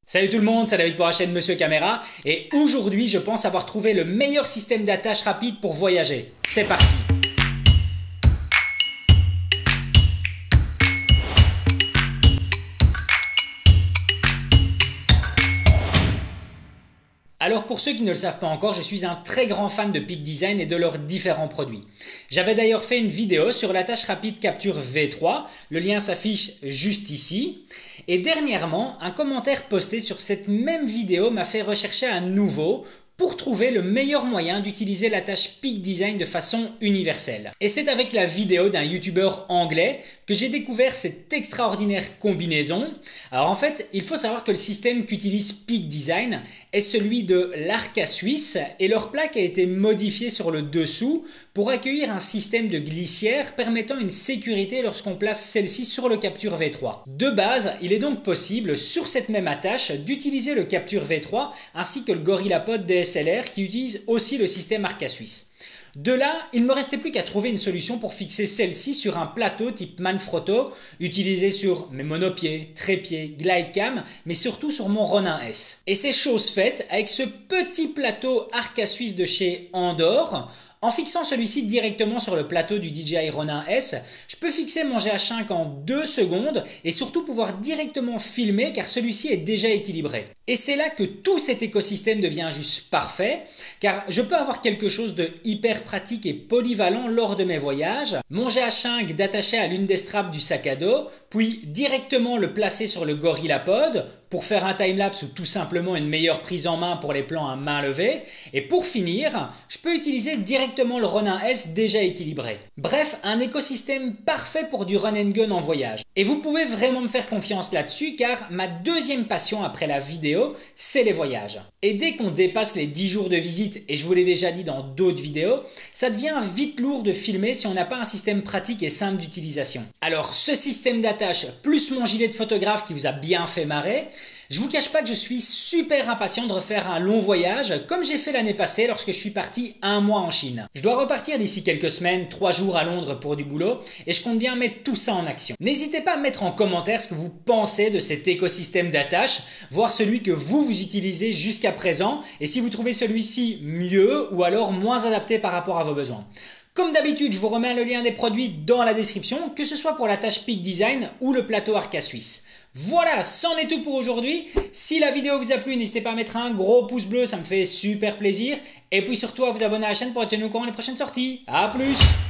Salut tout le monde, c'est David pour la chaîne Monsieur Caméra et aujourd'hui je pense avoir trouvé le meilleur système d'attache rapide pour voyager. C'est parti! Alors pour ceux qui ne le savent pas encore, je suis un très grand fan de Peak Design et de leurs différents produits. J'avais d'ailleurs fait une vidéo sur l'attache rapide Capture V3, le lien s'affiche juste ici. Et dernièrement, un commentaire posté sur cette même vidéo m'a fait rechercher à nouveau pour trouver le meilleur moyen d'utiliser l'attache Peak Design de façon universelle. Et c'est avec la vidéo d'un youtubeur anglais que j'ai découvert cette extraordinaire combinaison. Alors en fait, il faut savoir que le système qu'utilise Peak Design est celui de l'Arca Suisse et leur plaque a été modifiée sur le dessous pour accueillir un système de glissière permettant une sécurité lorsqu'on place celle-ci sur le Capture V3. De base, il est donc possible sur cette même attache d'utiliser le Capture V3 ainsi que le GorillaPod DSLR qui utilise aussi le système Arca Suisse. De là, il ne me restait plus qu'à trouver une solution pour fixer celle-ci sur un plateau type Manfrotto, utilisé sur mes monopieds, trépieds, glidecam, mais surtout sur mon Ronin S. Et c'est chose faite avec ce petit plateau Arca Suisse de chez Andor. En fixant celui-ci directement sur le plateau du DJI Ronin S, je peux fixer mon GH5 en 2 secondes et surtout pouvoir directement filmer car celui-ci est déjà équilibré. Et c'est là que tout cet écosystème devient juste parfait car je peux avoir quelque chose de hyper pratique et polyvalent lors de mes voyages, mon GH5 d'attacher à l'une des straps du sac à dos, puis directement le placer sur le GorillaPod pour faire un timelapse ou tout simplement une meilleure prise en main pour les plans à main levée. Et pour finir, je peux utiliser directement le Ronin S déjà équilibré. Bref, un écosystème parfait pour du run and gun en voyage. Et vous pouvez vraiment me faire confiance là-dessus car ma deuxième passion après la vidéo, c'est les voyages. Et dès qu'on dépasse les 10 jours de visite, et je vous l'ai déjà dit dans d'autres vidéos, ça devient vite lourd de filmer si on n'a pas un système pratique et simple d'utilisation. Alors ce système d'attache plus mon gilet de photographe qui vous a bien fait marrer, je vous cache pas que je suis super impatient de refaire un long voyage comme j'ai fait l'année passée lorsque je suis parti 1 mois en Chine. Je dois repartir d'ici quelques semaines, 3 jours à Londres pour du boulot et je compte bien mettre tout ça en action. N'hésitez pas à me mettre en commentaire ce que vous pensez de cet écosystème d'attache, voir celui que vous utilisez jusqu'à présent et si vous trouvez celui-ci mieux ou alors moins adapté par rapport à vos besoins. Comme d'habitude, je vous remets le lien des produits dans la description, que ce soit pour la tâche Peak Design ou le plateau Arca Suisse. Voilà, c'en est tout pour aujourd'hui. Si la vidéo vous a plu, n'hésitez pas à mettre un gros pouce bleu, ça me fait super plaisir. Et puis surtout à vous abonner à la chaîne pour être tenu au courant des prochaines sorties. A plus!